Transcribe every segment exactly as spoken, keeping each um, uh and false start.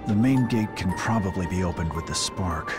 The main gate can probably be opened with the spark.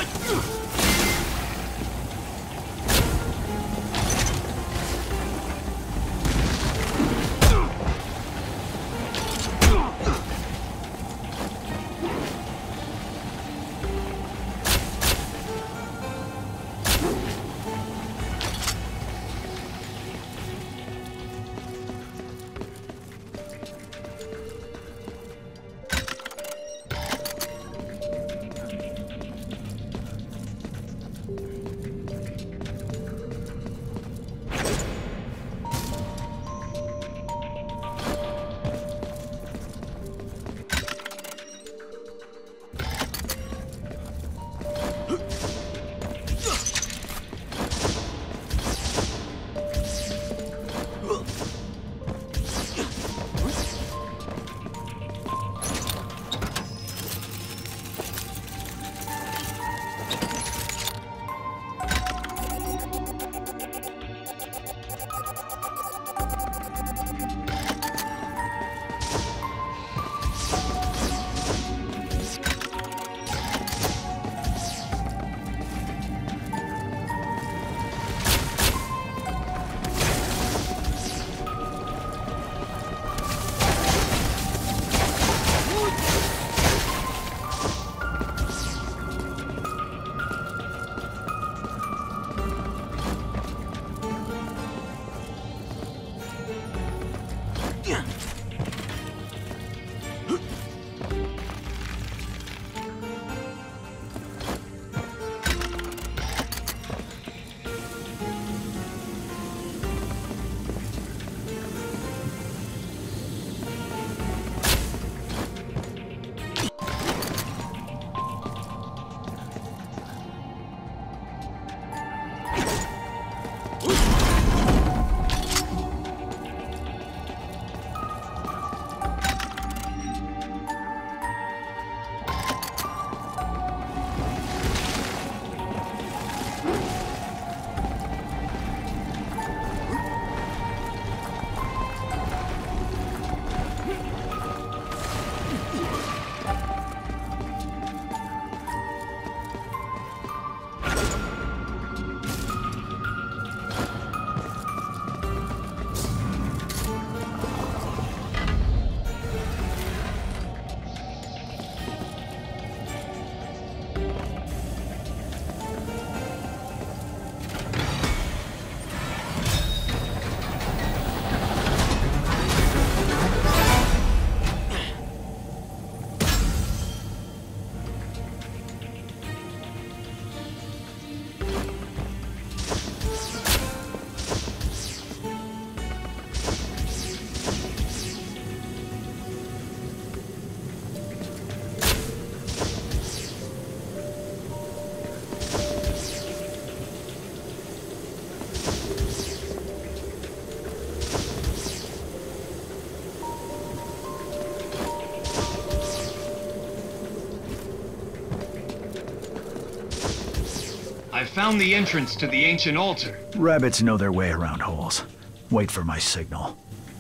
I found the entrance to the ancient altar. Rabbits know their way around holes. Wait for my signal.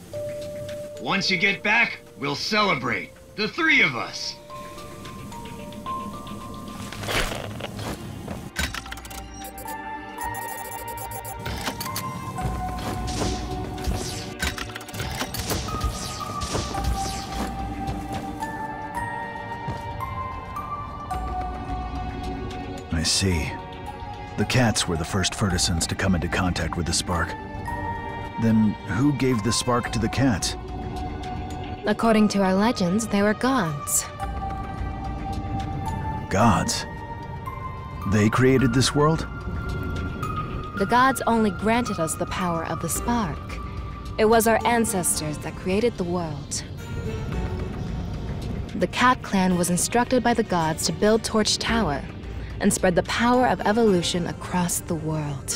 Once you get back, we'll celebrate. The three of us. I see. The cats were the first Fertisons to come into contact with the spark. Then who gave the spark to the cats? According to our legends, they were gods. Gods? They created this world? The gods only granted us the power of the spark. It was our ancestors that created the world. The Cat Clan was instructed by the gods to build Torch Tower and spread the power of evolution across the world.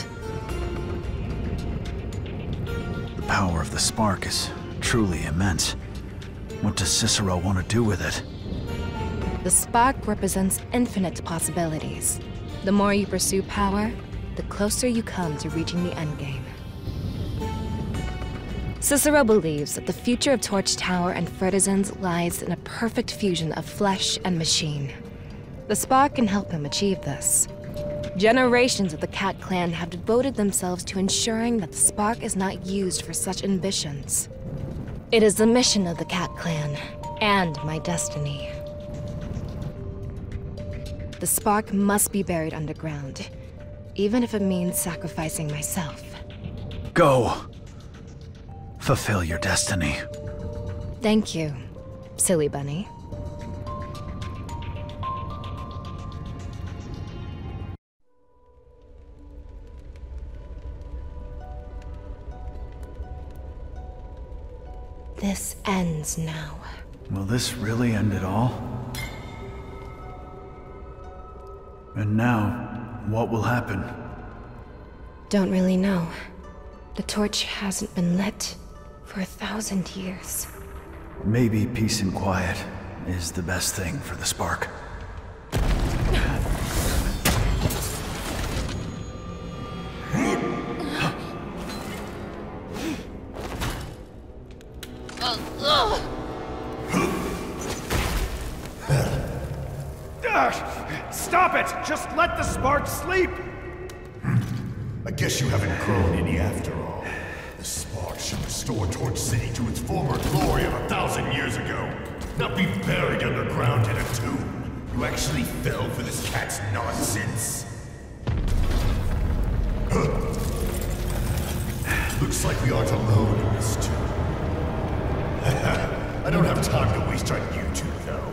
The power of the spark is truly immense. What does Cicero want to do with it? The spark represents infinite possibilities. The more you pursue power, the closer you come to reaching the endgame. Cicero believes that the future of Torch Tower and Fertisons lies in a perfect fusion of flesh and machine. The spark can help him achieve this. Generations of the Cat Clan have devoted themselves to ensuring that the spark is not used for such ambitions. It is the mission of the Cat Clan, and my destiny. The spark must be buried underground, even if it means sacrificing myself. Go. Fulfill your destiny. Thank you, silly bunny. This ends now. Will this really end it all? And now, what will happen? Don't really know. The torch hasn't been lit for a thousand years. Maybe peace and quiet is the best thing for the spark. Stop it! Just let the spark sleep! I guess you haven't grown any after all. The spark should restore Torch City to its former glory of a thousand years ago. Not be buried underground in a tomb. You actually fell for this cat's nonsense. Looks like we aren't alone in this tomb. I don't have time to waste on you two, though.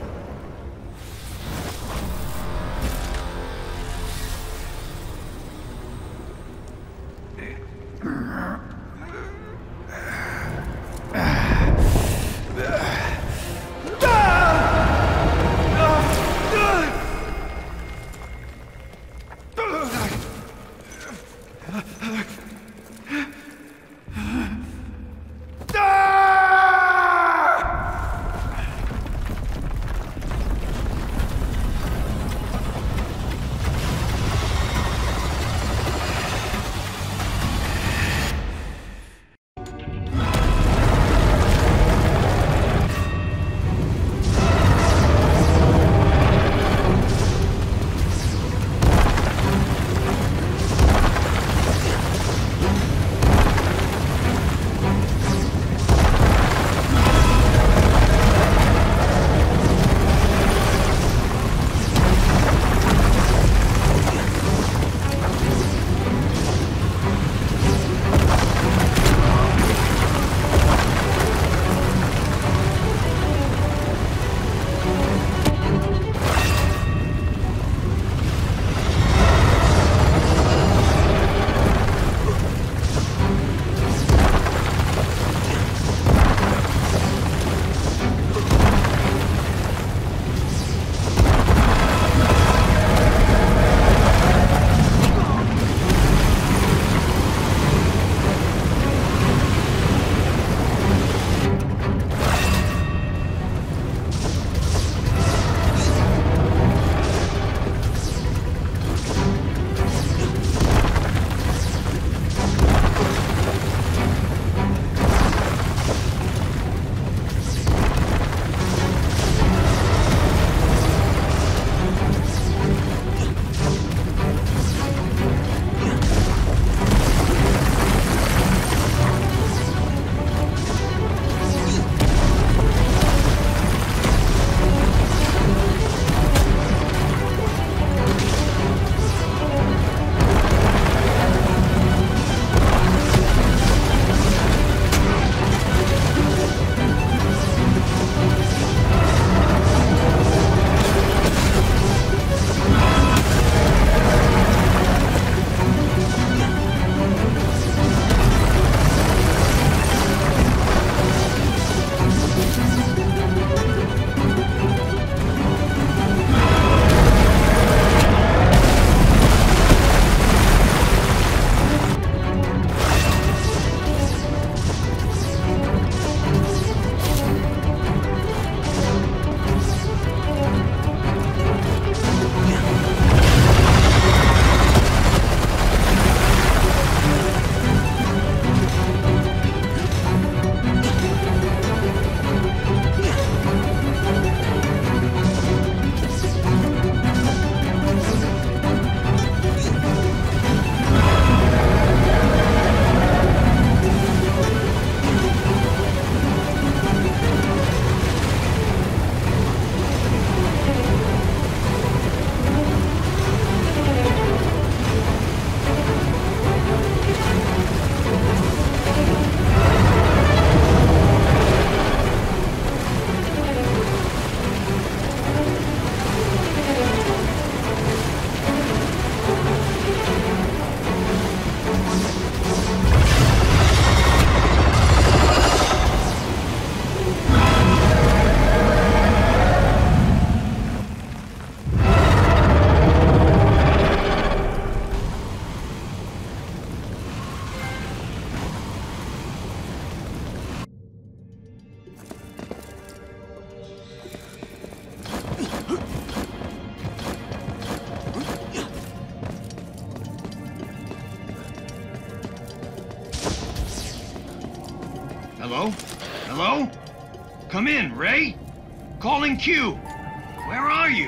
Hello? Hello? Come in, Ray? Calling Q. Where are you?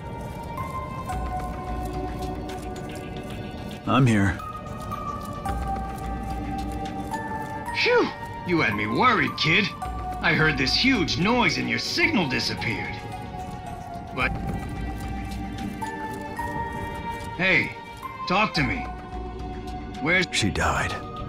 I'm here. Phew! You had me worried, kid. I heard this huge noise and your signal disappeared. But... Hey, talk to me. Where's... She died.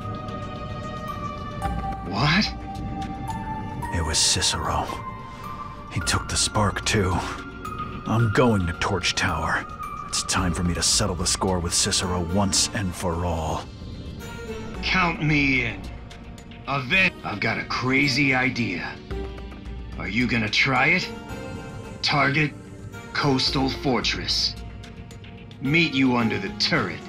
What? It was Cicero. He took the spark, too. I'm going to Torch Tower. It's time for me to settle the score with Cicero once and for all. Count me in. Event. I've got a crazy idea. Are you gonna try it? Target, Coastal Fortress. Meet you under the turret.